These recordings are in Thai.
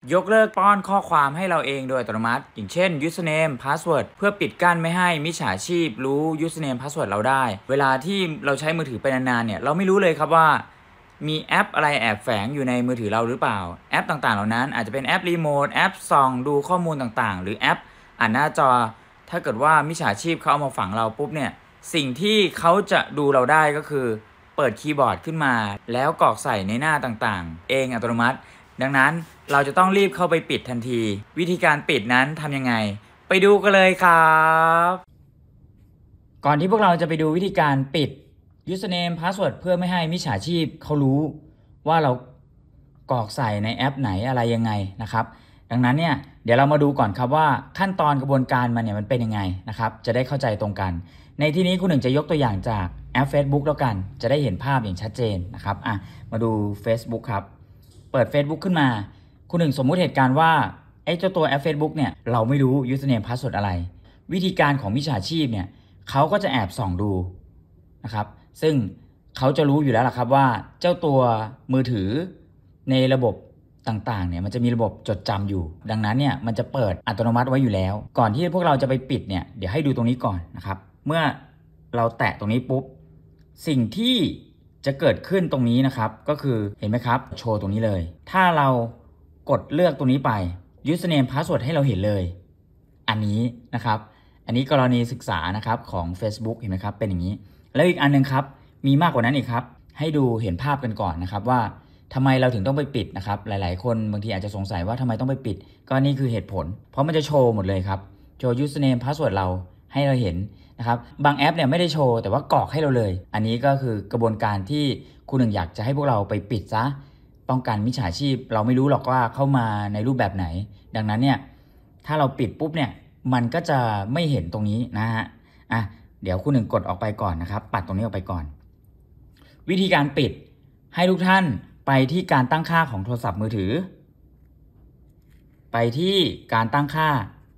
ยกเลิกป้อนข้อความให้เราเองโดยอัตโนมัติอย่างเช่น username password เพื่อปิดกั้นไม่ให้มิจฉาชีพรู้ username password เราได้เวลาที่เราใช้มือถือไปนานๆเนี่ยเราไม่รู้เลยครับว่ามีแอปอะไรแอบแฝงอยู่ในมือถือเราหรือเปล่าแอปต่างๆเหล่านั้นอาจจะเป็นแอปรีโมทแอปส่องดูข้อมูลต่างๆหรือแอปอ่านหน้าจอถ้าเกิดว่ามิจฉาชีพเขาเอามาฝังเราปุ๊บเนี่ยสิ่งที่เขาจะดูเราได้ก็คือเปิดคีย์บอร์ดขึ้นมาแล้วกรอกใส่ในหน้าต่างๆเองอัตโนมัติดังนั้นเราจะต้องรีบเข้าไปปิดทันทีวิธีการปิดนั้นทำยังไงไปดูกันเลยครับก่อนที่พวกเราจะไปดูวิธีการปิด username password เพื่อไม่ให้มิจฉาชีพเขารู้ว่าเรากรอกใส่ในแอปไหนอะไรยังไงนะครับดังนั้นเนี่ยเดี๋ยวเรามาดูก่อนครับว่าขั้นตอนกระบวนการมันเนี่ยมันเป็นยังไงนะครับจะได้เข้าใจตรงกันในที่นี้คุณหนึ่งจะยกตัวอย่างจากแอป Facebook แล้วกันจะได้เห็นภาพอย่างชัดเจนนะครับมาดู Facebook ครับเปิด Facebook ขึ้นมาคุณหนึ่งสมมุติเหตุการณ์ว่าไอ้เจ้าตัวแอป Facebook เนี่ยเราไม่รู้ username password อะไรวิธีการของมิจฉาชีพเนี่ยเขาก็จะแอบส่องดูนะครับซึ่งเขาจะรู้อยู่แล้วล่ะครับว่าเจ้าตัวมือถือในระบบต่างๆเนี่ยมันจะมีระบบจดจำอยู่ดังนั้นเนี่ยมันจะเปิดอัตโนมัติไว้อยู่แล้วก่อนที่พวกเราจะไปปิดเนี่ยเดี๋ยวให้ดูตรงนี้ก่อนนะครับเมื่อเราแตะตรงนี้ปุ๊บสิ่งที่จะเกิดขึ้นตรงนี้นะครับก็คือเห็นไหมครับโชว์ตรงนี้เลยถ้าเรากดเลือกตรงนี้ไป username password ให้เราเห็นเลยอันนี้นะครับอันนี้กรณีศึกษานะครับของ Facebook เห็นไหมครับเป็นอย่างนี้แล้วอีกอันนึงครับมีมากกว่านั้นอีกครับให้ดูเห็นภาพกันก่อนนะครับว่าทำไมเราถึงต้องไปปิดนะครับหลายๆคนบางทีอาจจะสงสัยว่าทำไมต้องไปปิดก็นี่คือเหตุผลเพราะมันจะโชว์หมดเลยครับโชว์ username password เราให้เราเห็นนะครับบางแอปเนี่ยไม่ได้โชว์แต่ว่ากรอกให้เราเลยอันนี้ก็คือกระบวนการที่คุณหนึ่งอยากจะให้พวกเราไปปิดซะป้องกันมิจฉาชีพเราไม่รู้หรอกว่าเข้ามาในรูปแบบไหนดังนั้นเนี่ยถ้าเราปิดปุ๊บเนี่ยมันก็จะไม่เห็นตรงนี้นะฮะเดี๋ยวคุณหนึ่งกดออกไปก่อนนะครับปัดตรงนี้ออกไปก่อนวิธีการปิดให้ทุกท่านไปที่การตั้งค่าของโทรศัพท์มือถือไปที่การตั้งค่า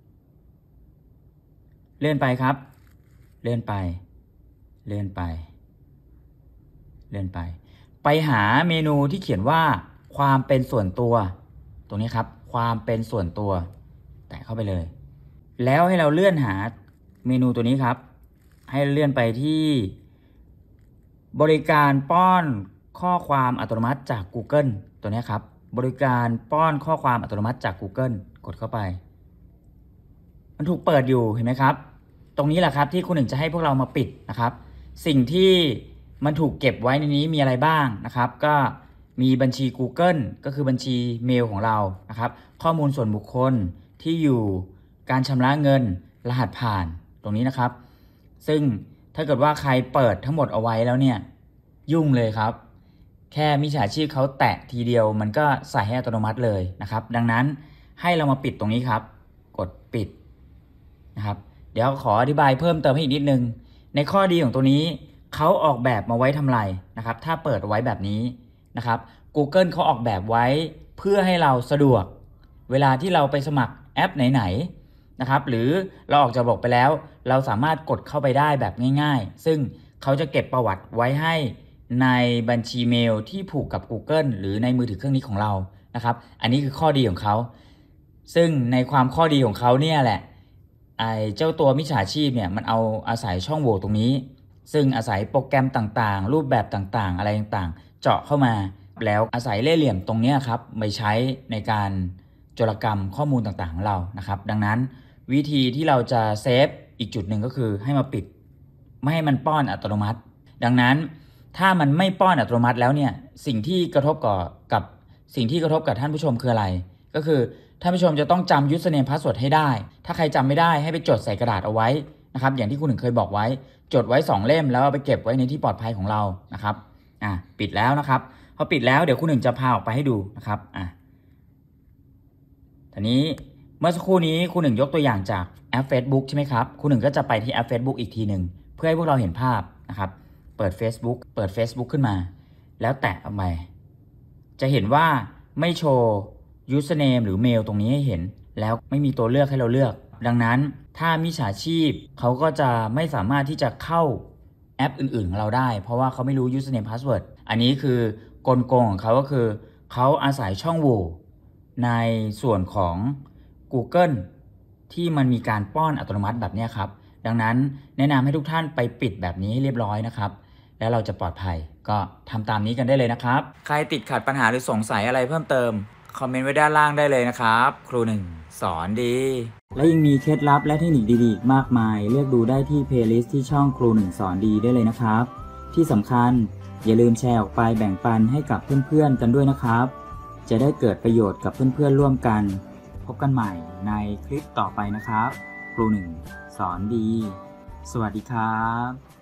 เลื่อนไปครับเลื่อนไปเลื่อนไปเลื่อนไปไปหาเมนูที่เขียนว่าความเป็นส่วนตัวตรงนี้ครับความเป็นส่วนตัวแตะเข้าไปเลยแล้วให้เราเลื่อนหาเมนูตัวนี้ครับให้เลื่อนไปที่บริการป้อนข้อความอัตโนมัติจาก Google ตัวนี้ครับบริการป้อนข้อความอัตโนมัติจาก Google กดเข้าไปมันถูกเปิดอยู่เห็นไหมครับตรงนี้แหละครับที่คุณหนึ่งจะให้พวกเรามาปิดนะครับสิ่งที่มันถูกเก็บไว้ในนี้มีอะไรบ้างนะครับก็มีบัญชี Google ก็คือบัญชีเมลของเรานะครับข้อมูลส่วนบุคคลที่อยู่การชำระเงินรหัสผ่านตรงนี้นะครับซึ่งถ้าเกิดว่าใครเปิดทั้งหมดเอาไว้แล้วเนี่ยยุ่งเลยครับแค่มิจฉาชีพเขาแตะทีเดียวมันก็ใส่ให้อัตโนมัติเลยนะครับดังนั้นให้เรามาปิดตรงนี้ครับกดปิดนะครับเดี๋ยวขออธิบายเพิ่มเติมให้อีกนิดนึงในข้อดีของตัวนี้เขาออกแบบมาไว้ทำลายนะครับถ้าเปิดไว้แบบนี้นะครับ Google เขาออกแบบไว้เพื่อให้เราสะดวกเวลาที่เราไปสมัครแอปไหนๆนะครับหรือเราออกจากระบบไปแล้วเราสามารถกดเข้าไปได้แบบง่ายๆซึ่งเขาจะเก็บประวัติไว้ให้ในบัญชีเมลที่ผูกกับ Google หรือในมือถือเครื่องนี้ของเรานะครับอันนี้คือข้อดีของเขาซึ่งในความข้อดีของเขาเนี่ยแหละเจ้าตัวมิจฉาชีพเนี่ยมันเอาอาศัยช่องโหว่ตรงนี้ซึ่งอาศัยโปรแกรมต่างๆรูปแบบต่างๆอะไรต่างๆเจาะเข้ามาแล้วอาศัยเล่ห์เหลี่ยมตรงนี้ครับไปใช้ในการโจรกรรมข้อมูลต่างๆของเรานะครับดังนั้นวิธีที่เราจะเซฟอีกจุดหนึ่งก็คือให้มาปิดไม่ให้มันป้อนอัตโนมัติดังนั้นถ้ามันไม่ป้อนอัตโนมัติแล้วเนี่ยสิ่งที่กระทบกับสิ่งที่กระทบกับท่านผู้ชมคืออะไรก็คือท่านผู้ชมจะต้องจำ username password ให้ได้ถ้าใครจำไม่ได้ให้ไปจดใส่กระดาษเอาไว้นะครับอย่างที่คุณหนึ่งเคยบอกไว้จดไว้2เล่มแล้วเอาไปเก็บไว้ในที่ปลอดภัยของเรานะครับปิดแล้วนะครับพอปิดแล้วเดี๋ยวคุณหนึ่งจะพาออกไปให้ดูนะครับทีนี้เมื่อสักครู่นี้คุณหนึ่งยกตัวอย่างจากแอป Facebook ใช่ไหมครับคุณหนึ่งก็จะไปที่แอป Facebook อีกทีหนึ่งเพื่อให้พวกเราเห็นภาพนะครับเปิด Facebook ขึ้นมาแล้วแตะออกไปจะเห็นว่าไม่โชว์ username หรือเมลตรงนี้ให้เห็นแล้วไม่มีตัวเลือกให้เราเลือกดังนั้นถ้ามิจฉาชีพเขาก็จะไม่สามารถที่จะเข้าแอปอื่นๆของเราได้เพราะว่าเขาไม่รู้ username password อันนี้คือกลโกงของเขาก็คือเขาอาศัยช่องโหว่ในส่วนของ Google ที่มันมีการป้อนอัตโนมัติแบบนี้ครับดังนั้นแนะนำให้ทุกท่านไปปิดแบบนี้ให้เรียบร้อยนะครับแล้วเราจะปลอดภัยก็ทำตามนี้กันได้เลยนะครับใครติดขัดปัญหาหรือสงสัยอะไรเพิ่มเติมคอมเมนต์ไว้ด้านล่างได้เลยนะครับครูหนึ่งสอนดีและยังมีเคล็ดลับและเทคนิคดีๆมากมายเลือกดูได้ที่เพลย์ลิสต์ที่ช่องครูหนึ่งสอนดีได้เลยนะครับที่สำคัญอย่าลืมแชร์ออกไปแบ่งปันให้กับเพื่อนๆกันด้วยนะครับจะได้เกิดประโยชน์กับเพื่อนๆร่วมกันพบกันใหม่ในคลิปต่อไปนะครับครูหนึ่งสอนดีสวัสดีครับ